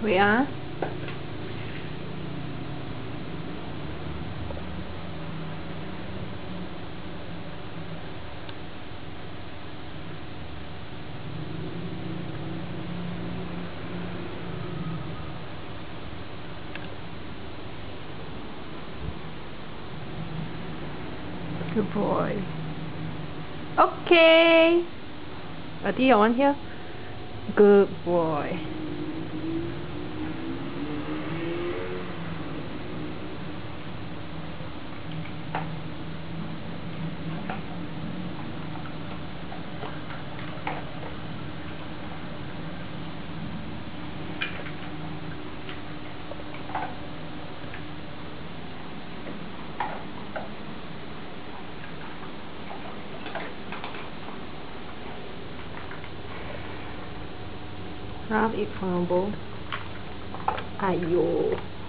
Wait ah. Good boy. Okay. Are they on here? Good boy. Grab it from a bowl. Aiyo.